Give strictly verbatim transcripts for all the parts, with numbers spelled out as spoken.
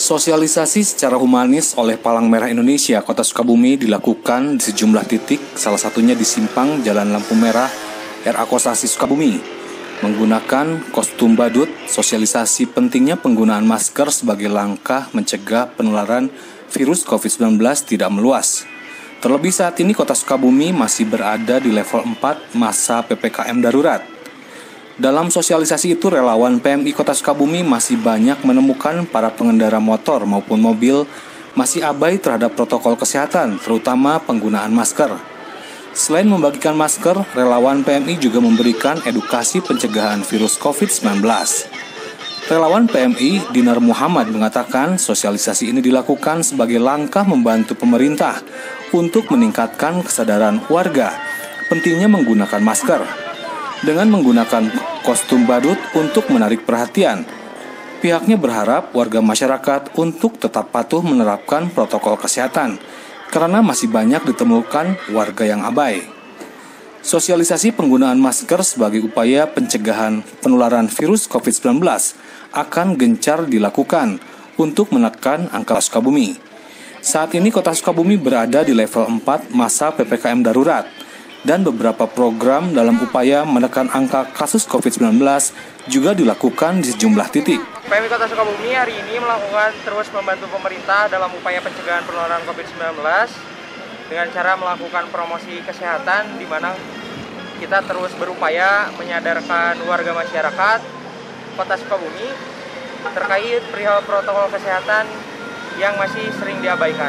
Sosialisasi secara humanis oleh Palang Merah Indonesia Kota Sukabumi dilakukan di sejumlah titik, salah satunya di simpang Jalan Lampu Merah R A Kosasi Sukabumi. Menggunakan kostum badut, sosialisasi pentingnya penggunaan masker sebagai langkah mencegah penularan virus covid sembilan belas tidak meluas. Terlebih saat ini Kota Sukabumi masih berada di level empat masa P P K M darurat. Dalam sosialisasi itu, relawan P M I Kota Sukabumi masih banyak menemukan para pengendara motor maupun mobil masih abai terhadap protokol kesehatan, terutama penggunaan masker. Selain membagikan masker, relawan P M I juga memberikan edukasi pencegahan virus covid sembilan belas. Relawan P M I, Dinar Muhammad, mengatakan sosialisasi ini dilakukan sebagai langkah membantu pemerintah untuk meningkatkan kesadaran warga pentingnya menggunakan masker. Dengan menggunakan kostum badut untuk menarik perhatian, pihaknya berharap warga masyarakat untuk tetap patuh menerapkan protokol kesehatan, karena masih banyak ditemukan warga yang abai. Sosialisasi penggunaan masker sebagai upaya pencegahan penularan virus covid sembilan belas akan gencar dilakukan untuk menekan angka Sukabumi. Saat ini Kota Sukabumi berada di level empat masa P P K M darurat, dan beberapa program dalam upaya menekan angka kasus covid sembilan belas juga dilakukan di sejumlah titik. P M I Kota Sukabumi hari ini melakukan terus membantu pemerintah dalam upaya pencegahan penularan covid sembilan belas dengan cara melakukan promosi kesehatan, di mana kita terus berupaya menyadarkan warga masyarakat Kota Sukabumi terkait perihal protokol kesehatan yang masih sering diabaikan.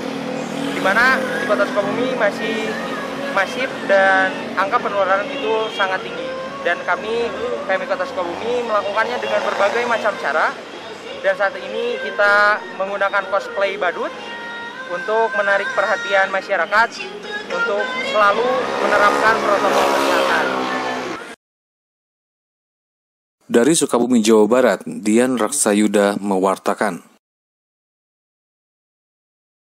Di mana di Kota Sukabumi masih masif dan angka penularan itu sangat tinggi, dan kami P M I Kota Sukabumi melakukannya dengan berbagai macam cara. Dan saat ini kita menggunakan cosplay badut untuk menarik perhatian masyarakat untuk selalu menerapkan protokol kesehatan. Dari Sukabumi, Jawa Barat, Dian Raksayuda mewartakan.